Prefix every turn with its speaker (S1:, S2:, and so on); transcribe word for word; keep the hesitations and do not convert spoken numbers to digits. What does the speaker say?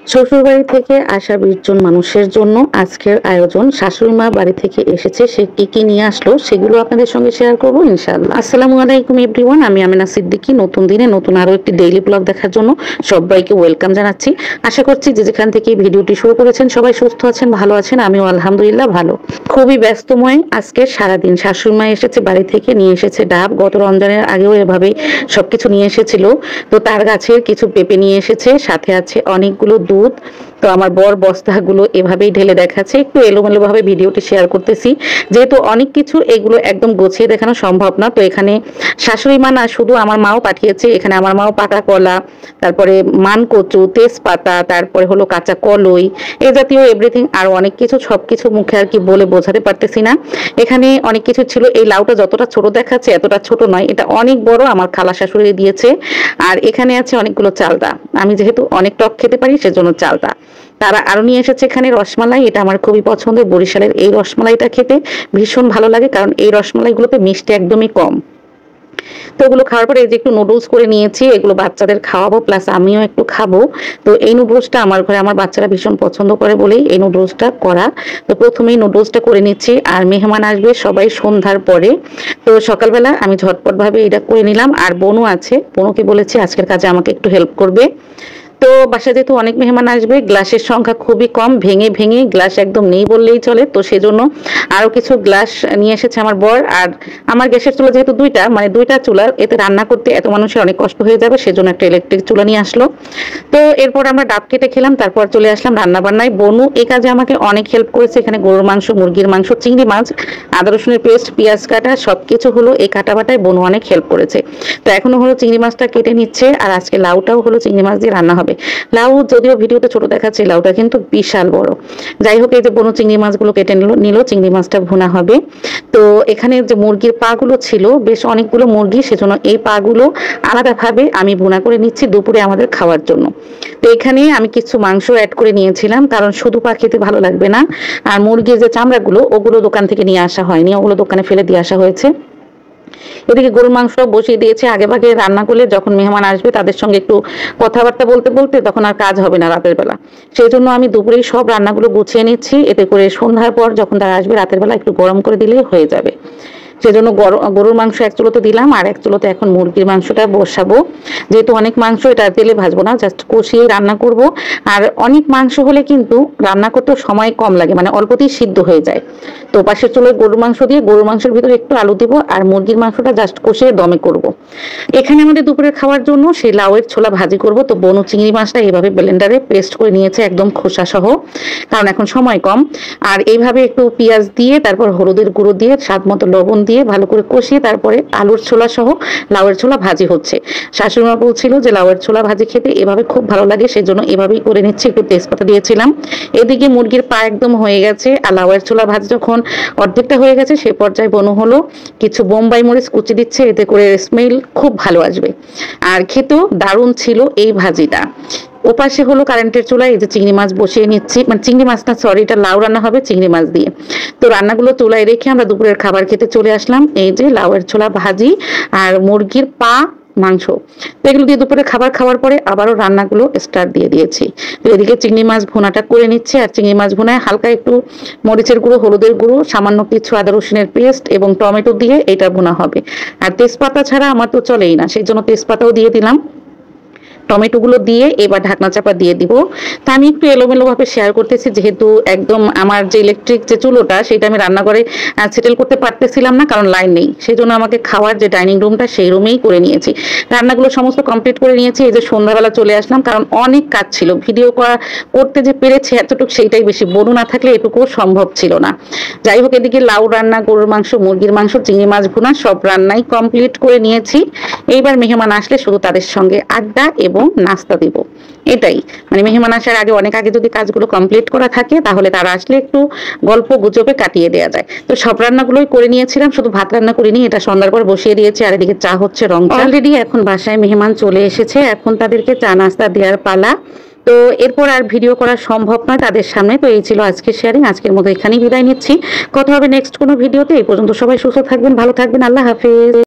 S1: শ্বশুরবাড়ি থেকে আসা বিশ জন মানুষের জন্য আজকের আয়োজন। শাশুড়ি মা বাড়ি থেকে এসেছে, সে কি কি নিয়ে আসলো সেগুলো আপনাদের সঙ্গে শেয়ার করবো ইনশাআল্লাহ। আসসালামু আলাইকুম এভরিওয়ান, আমি আমিনা সিদ্দিকী। নতুন দিনে নতুন আরো একটি ডেইলি ব্লগ দেখার জন্য সবাইকে ওয়েলকাম জানাচ্ছি। আশা করছি যে যেখান থেকে ভিডিওটি শুরু করেছেন সবাই সুস্থ আছেন, ভালো আছেন। আমিও আলহামদুলিল্লাহ ভালো। খুবই ব্যস্তময় আজকে সারাদিন। শাশুড়ি মা এসেছে বাড়ি থেকে, নিয়ে এসেছে ডাব। গত রমজানের আগেও এভাবে সবকিছু নিয়ে এসেছিল। তো তার গাছের কিছু পেঁপে নিয়ে এসেছে, সাথে আছে অনেকগুলো দুধ। তো আমার বর বস্তাগুলো এভাবেই ঢেলে দেখাচ্ছে। একটু এলোমেলো ভাবে ভিডিওটি শেয়ার করতেছি, যেহেতু অনেক কিছু এগুলো একদম গুছিয়ে দেখানো সম্ভব না। তো এখানে শাশুড়ি মা না, শুধু আমার মাও পাঠিয়েছে। এখানে আমার মাও পাকা কলা, তারপরে মানকচু, তেজপাতা, তারপরে হলো কাঁচা কলই, এ জাতীয় এভরিথিং আরো অনেক কিছু। সবকিছু মুখে আর কি বলে বোঝাতে পারতেছি না। এখানে অনেক কিছু ছিল। এই লাউটা যতটা ছোট দেখাচ্ছে এতটা ছোট নয়, এটা অনেক বড়, আমার খালা শাশুড়ি দিয়েছে। আর এখানে আছে অনেকগুলো চালতা। আমি যেহেতু অনেক টক খেতে পারি সেজন্য চালতা। তারা আরো নিয়ে এসেছে এখানে রসমালাই। এটা আমার খুবই পছন্দের, বরিশালের এই রসমালাইটা খেতে ভীষণ ভালো লাগে, কারণ এই রসমালাইগুলোতে মিষ্টি একদমই কম। তো ওগুলো খাওয়ার পরে এই যে একটু নুডলস করে নিয়েছি, এগুলো বাচ্চাদের খাওয়াবো, প্লাস আমিও একটু খাবো। তো এই নুডলসটা আমার ঘরে আমার বাচ্চারা ভীষণ পছন্দ করে বলেই এই নুডলসটা করা। তো প্রথমেই নুডলসটা করে নিচ্ছি, আর মেহমান আসবে সবাই সন্ধ্যার পরে। তো সকালবেলা আমি ঝটপটভাবে এটা করে নিলাম। আর বোনও আছে, বোনকে বলেছি আজকের কাজে আমাকে একটু হেল্প করবে। তো বাসায় যেহেতু অনেক মেহমান আসবে, গ্লাসের সংখ্যা খুবই কম, ভেঙে ভেঙে গ্লাস একদম নেই বললেই চলে। তো সেজন্য আরো কিছু গ্লাস নিয়ে এসেছে আমার বর। আর আমার গ্যাসের চুলা যেহেতু দুইটা, মানে দুইটা চুলা, এতে রান্না করতে এত মানুষের অনেক কষ্ট হয়ে যাবে, সেজন্য একটা ইলেকট্রিক চুলা নিয়ে আসলো। তো এরপর আমরা ডাব কেটে খেলাম, তারপর চলে আসলাম রান্না বান্নায়। বনু এই কাজে আমাকে অনেক হেল্প করেছে। এখানে গরুর মাংস, মুরগির মাংস, চিংড়ি মাছ, আদা রসুনের পেস্ট, পেঁয়াজ কাটা, সবকিছু হলো এই কাটা বাটায় বনু অনেক হেল্প করেছে। তো এখনো হলো চিংড়ি মাছটা কেটে নিচ্ছে, আর আজকে লাউটাও হলো চিংড়ি মাছ দিয়ে রান্না হবে। লাউ যদিও ভিডিওতে ছোট দেখাচ্ছে, লাউটা কিন্তু বিশাল বড়। যাই হোক, এই যে বনু চিংড়ি মাছগুলো কেটে নিল নিল চিংড়ি মাছটা ভুনা হবে। তো এখানে যে মুরগির পা গুলো ছিল, বেশ অনেকগুলো মুরগি, সেজন্য এই পা গুলো আলাদাভাবে আমি ভুনা করে নিচ্ছি দুপুরে আমাদের খাওয়ার জন্য। তো এখানে আমি কিছু মাংস অ্যাড করে নিয়েছিলাম, কারণ শুধু পা খেতে ভালো লাগবে না। আর মুরগির যে চামড়াগুলো, ওগুলো দোকান থেকে নিয়ে আসা হয়নি, ওগুলো দোকানে ফেলে দিয়ে আসা হয়েছে। এদিকে গরুর মাংসটাও বসিয়ে দিয়েছে। আগে ভাগে রান্না করলে যখন মেহমান আসবে তাদের সঙ্গে একটু কথাবার্তা বলতে বলতে তখন আর কাজ হবে না রাতের বেলা। সেই জন্য আমি দুপুরেই সব রান্নাগুলো গুছিয়ে নিচ্ছি, এতে করে সন্ধ্যার পর যখন তারা আসবে রাতের বেলা একটু গরম করে দিলেই হয়ে যাবে। সেজন্য গরুর মাংস এক চুলোতে দিলাম, আর এক চুলোতে এখন মুরগির মাংসটা বসাবো। যেহেতু অনেক মাংস, এটা তেলে ভাজবো না, জাস্ট কষিয়ে রান্না করব। আর অনেক মাংস হলে কিন্তু রান্না করতে সময় কম লাগে, মানে অল্পতেই সিদ্ধ হয়ে যায়। তো পাশের চুলোয় গরুর মাংস দিয়ে গরুর মাংসের ভিতরে একটু আলু দিব, আর মুরগির মাংসটা জাস্ট কষিয়ে দমে করব। এখানে আমাদের দুপুরে খাওয়ার জন্য সেই লাউয়ের ছোলা ভাজি করব। তো বনু চিংড়ি মাছটা এইভাবে ব্লেন্ডারে পেস্ট করে নিয়েছে একদম খোসা সহ, কারণ এখন সময় কম। আর এইভাবে একটু পেঁয়াজ দিয়ে, তারপর হলুদের গুঁড়ো দিয়ে, স্বাদ মতো লবণ দিয়ে ভালো করে কষিয়ে তারপরে আলুর ছোলা সহ লাউয়ের ছোলা ভাজি হচ্ছে। শাশুড়িমা বলছিল যে লাউয়ের ছোলা ভাজি খেতে এভাবে খুব ভালো লাগে, সেজন্য এভাবেই করে নিচ্ছি। একটু তেজপাতা দিয়েছিলাম। এদিকে মুরগির পা একদম হয়ে গেছে, আর লাউয়ের ছোলা ভাজি যখন অর্ধেকটা হয়ে গেছে সে পর্যায়ে বনু হলো কিছু বোম্বাই মরিচ কুচি দিচ্ছে, এতে করে স্মেল খুব ভালো আসবে। আর খেতেও দারুণ ছিল এই ভাজিটা। ওপাশে হলো কারেন্টের চুলায় এই যে চিংড়ি মাছ বসিয়ে নিচ্ছি, মানে চিংড়ি মাছ না, সরি, এটা লাউ রান্না হবে চিংড়ি মাছ দিয়ে। তো রান্নাগুলো চুলায় রেখে আমরা দুপুরের খাবার খেতে চলে আসলাম। এই যে লাউয়ের ছোলা ভাজি আর মুরগির পা মাংস, তো এগুলো দিয়ে দুপুরে খাবার খাওয়ার পরে আবারও রান্নাগুলো স্টার্ট দিয়ে দিয়েছি। তো এদিকে চিংড়ি মাছ ভুনাটা করে নিচ্ছে, আর চিংড়ি মাছ ভুনায় হালকা একটু মরিচের গুঁড়ো, হলুদের গুঁড়ো, সামান্য কিছু আদা রসুনের পেস্ট এবং টমেটো দিয়ে এটা ভুনা হবে। আর তেজপাতা ছাড়া আমার তো চলেই না, সেই জন্য তেজপাতাও দিয়ে দিলাম। টমেটোগুলো দিয়ে এবার ঢাকনা চাপা দিয়ে দিব। তা আমি একটু এলোমেলোভাবে শেয়ার করতেছি, যেহেতু একদম আমার যে ইলেকট্রিক যে চুলোটা সেটা আমি রান্নাঘরে সেটেল করতে পারতেছিলাম না, কারণ লাইন নেই। সেই জন্য আমাকে খাওয়ার যে ডাইনিং রুমটা সেই রুমেই করে নিয়েছি। রান্নাগুলো সমস্ত কমপ্লিট করে নিয়েছি। এই যে সন্ধ্যাবেলা চলে আসলাম, কারণ অনেক কাজ ছিল। ভিডিও করা করতে যে পেরেছি এতটুকু সেইটাই বেশি, বনু না থাকলে এটুকুও সম্ভব ছিল না। যাই হোক, এদিকে লাউ রান্না, গরুর মাংস, মুরগির মাংস, চিংড়ি মাছ ভুনা সব রান্নাই কমপ্লিট করে নিয়েছি। এইবার মেহমান আসলে শুধু তাদের সঙ্গে আড্ডা এবং নাস্তা দিব, এটাই। মানে মেহমান আসার আগে, অনেক আগে যদি কাজগুলো কমপ্লিট করা থাকে তাহলে তারা আসলে একটু গল্প গুজবে কাটিয়ে দেওয়া যায়। তো সব রান্নাগুলোই করে নিয়েছিলাম, শুধু ভাত রান্না করিনি, এটা সন্ধ্যার পর বসিয়ে দিয়েছি। আর এদিকে চা হচ্ছে, রং চা। অলরেডি এখন বাসায় মেহমান চলে এসেছে, এখন তাদেরকে চা নাস্তা দেওয়ার পালা। তো এরপর আর ভিডিও করা সম্ভব নয় তাদের সামনে। তো এই ছিল আজকের শেয়ারিং, আজকের মতো এখানেই বিদায় নিচ্ছি। কথা হবে নেক্সট কোনো ভিডিওতে। এই পর্যন্ত সবাই সুস্থ থাকবেন, ভালো থাকবেন, আল্লাহ হাফেজ।